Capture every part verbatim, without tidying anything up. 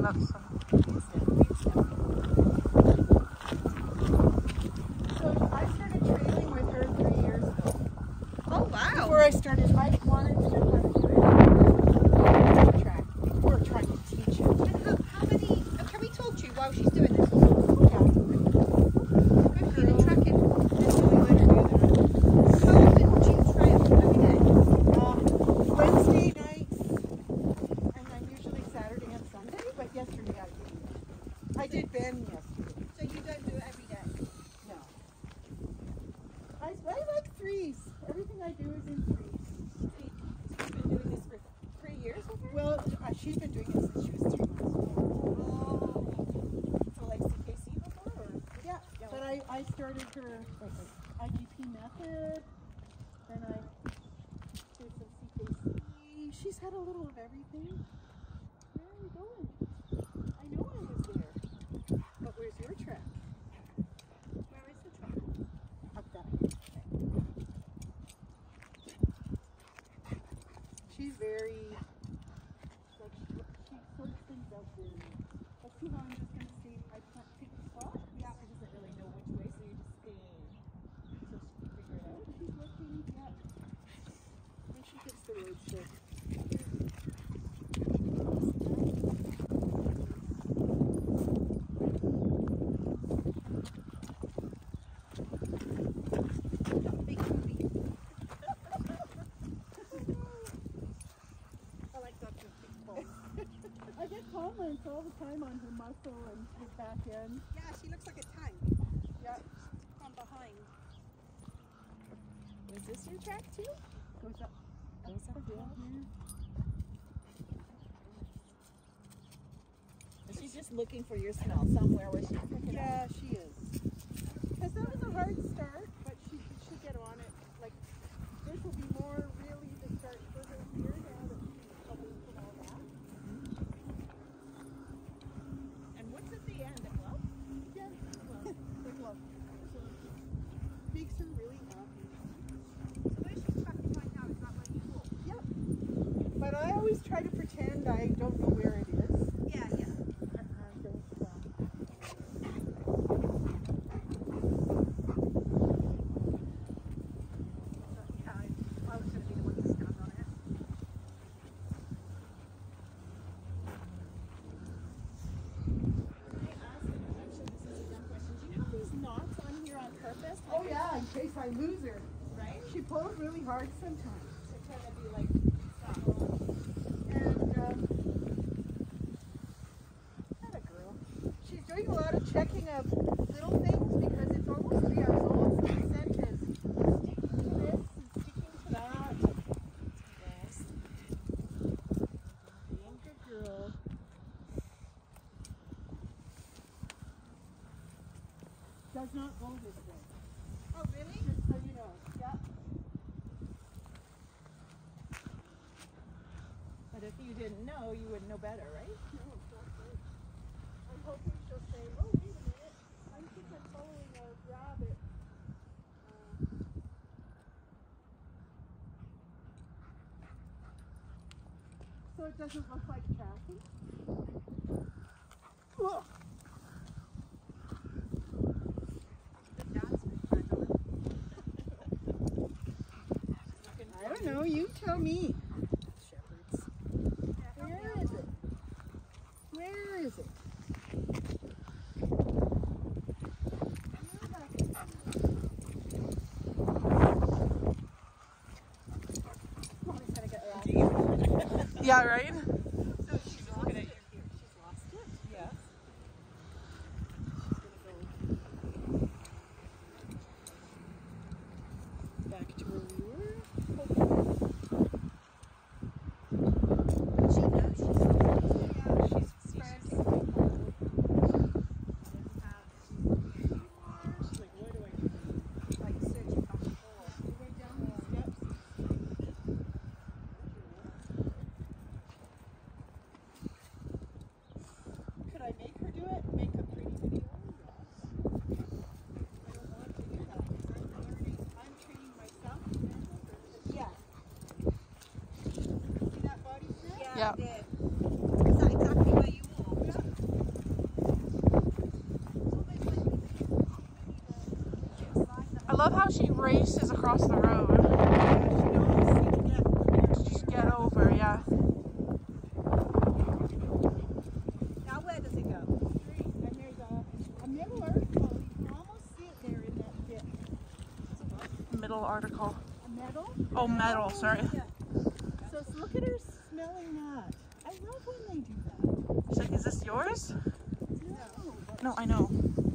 not so. So I started trailing with her three years ago. Oh wow! Before I started, I wanted to know how to do it. Track. Before trying to teach it. And how, how many? Can we talk to you while she's doing this? Yeah. Good girl. Tracking. Let's go let her do that. How often do you trail every day? Uh, Wednesday nights, and then usually Saturday and Sunday. But yesterday I did. I did Ben yesterday. So you don't do it every day? No. I, I like threes. Everything I do is in threes. You've been doing this for three years with her? Well, uh, she's been doing it since she was three months old. Oh. So like C K C before? Or? Yeah, but I, I started her I G P method, then I did some C K C. She's had a little of everything. Where are we going? I know I was there. But where's your track? Where is the track? Up that. She's very, like, she, she sorts things out there. Let's see how I'm just going to see. I can't pick a spot. Yeah, she doesn't really know which way, so you just stay until she can figure it out. She's looking, yeah. When she gets the road show. Big movie. I like Doctor Big Balls. I get comments all the time on her muscle and her back end. Yeah, she looks like a tank. Yeah, From behind. Is this your track too? goes up. Goes up hill. Is she just looking for your smell somewhere where she's picking Yeah, she is. Because that was a hard start, but she should get on it. Like, this will be more really the start for her here now that she's awake and all that. And what's at the end? A glove? Yeah, well, big love. So, makes her really happy. So where she's tracking right now, is that where you walk? Yep. But I always try to pretend I don't know where it is. Yeah, yeah. And I don't, uh, Yeah, I, I was going to be the one to stand on it. Can I ask, and I'm sure this is a dumb question, do you have these knots on here on purpose? oh yeah, in case I lose her. Right? She pulls really hard sometimes. To kind of be like, stop. And um, not a girl. She's doing a lot of checking of little things because it's almost three hours old. So the scent is sticking to this and sticking to that. Yes. Being a good girl. Does not go this way. Oh, really? Just so you know. Yeah. But if you didn't know, you would know better, right? No, it's not good. I'm hoping she'll say, oh, wait a minute. I think I'm following a rabbit. Uh, so it doesn't look like tracking. Ugh. The dance with Gwendolyn. I don't know. You tell me. Shepherds. Where is it? Where is it? Probably going to get around. Yeah, right? So she's looking at you here. She's lost it. Yes. Back to where we were. She knows she's lost it. Yeah, she's See, frantic. she's She's like, what do I do? Like searching back and forth. We went down these steps. Could I make her do it? Make a pretty video? Yes. I don't want to do that because I'm learning. I'm training myself to handle her. Yeah. See that body snap? Yeah, Yeah. I did. Is that exactly where you walked? love how she races across the road. Just get over, yeah. Now where does it go? And there's a, a middle article. You can almost see it there in that dip. Middle article. A metal? Oh, metal, sorry. Yeah. So s- look at her smelling that. I love when they do that. She's like, is this yours? No. No, I know.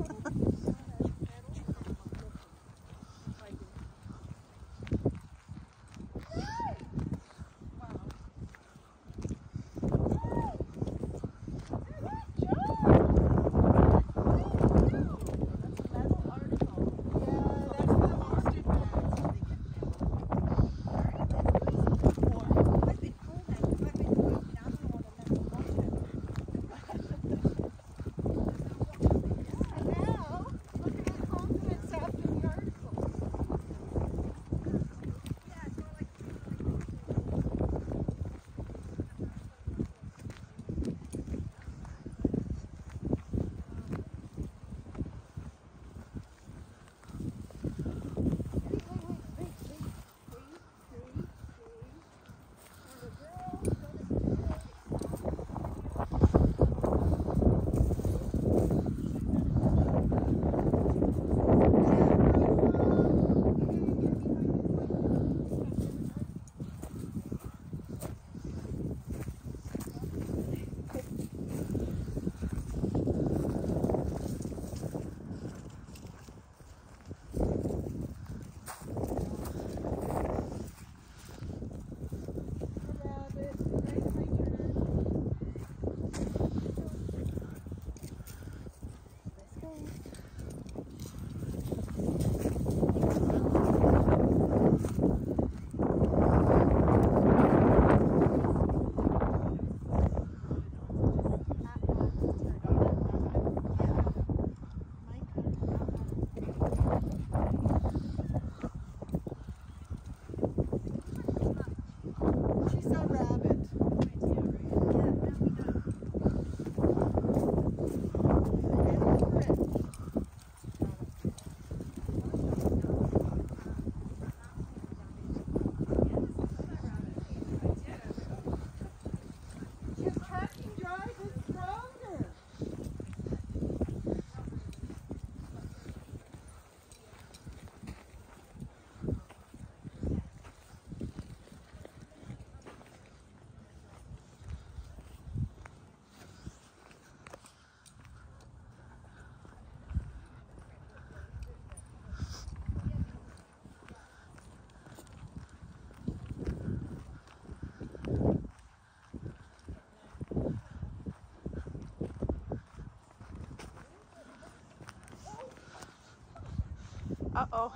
Uh-oh.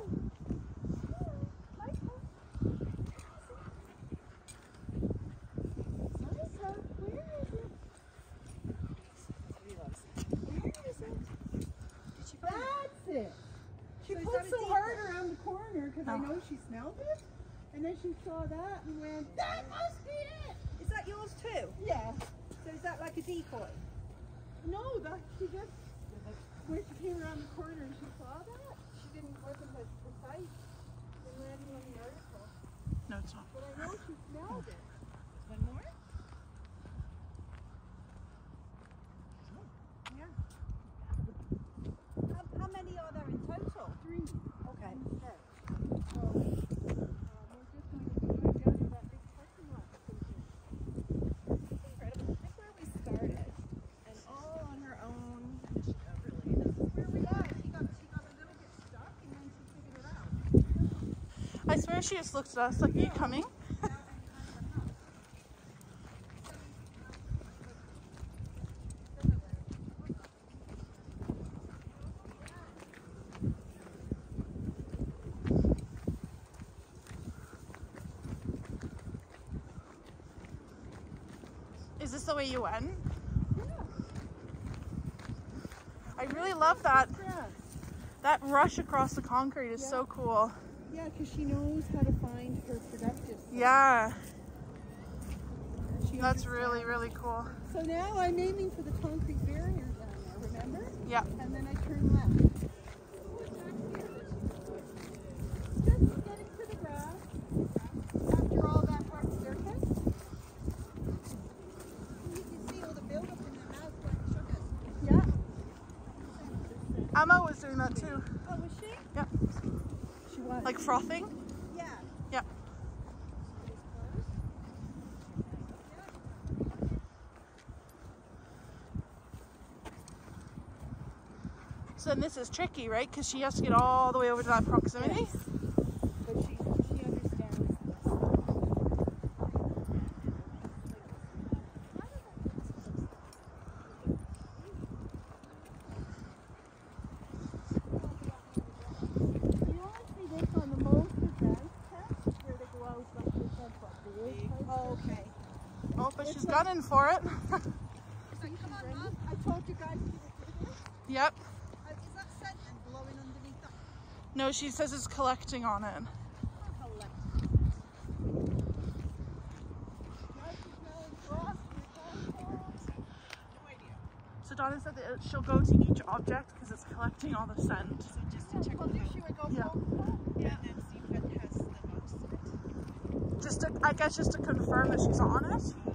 That's it. She So is pulled that a so decoy? hard around the corner because I Oh. know she smelled it, and then she saw that and went, "That must be it." Is that yours too? Yeah. So is that like a decoy? No, that she just when she came around the corner and she saw that, she didn't wasn't as precise in landing on the article. No, it's not. But I know she smelled it. One more? Yeah. How, how many are there in total? Three. Okay. Instead. So um, we're just going to be going down to that big parking lot. Incredible. Look where we started. And all on her own. Uh, really, this is where we are. She got, she got a little bit stuck and then she figured it out. I swear she just looked at us like, are you coming? Is this the way you went? Yeah. I really love that. Grass. That rush across the concrete is Yeah. so cool. Yeah, because she knows how to find her productive. Yeah, She that's understands. really, really cool. So now I'm aiming for the concrete barrier down there, remember? Yeah. And then I turn left. Emma was doing that too. Oh, was she? Yeah. She was. Like frothing. Yeah. Yeah. So then this is tricky, right? Because she has to get all the way over to that proximity. Yes. But she, she understands this. You only see this on the most advanced test where they go out like this on big. Oh, okay. Oh, but she's gunning for it. Come on, Mum. I told you guys she would do this. Yep. Oh, is that scent and blowing underneath that? No, she says it's collecting on it. Collect. No idea. So Donna said that she'll go to each object because it's collecting all the scent. So just to check Well, the there she would go Yeah. full. yeah, and see what has the most of it. Just to, I guess just to confirm that she's on it.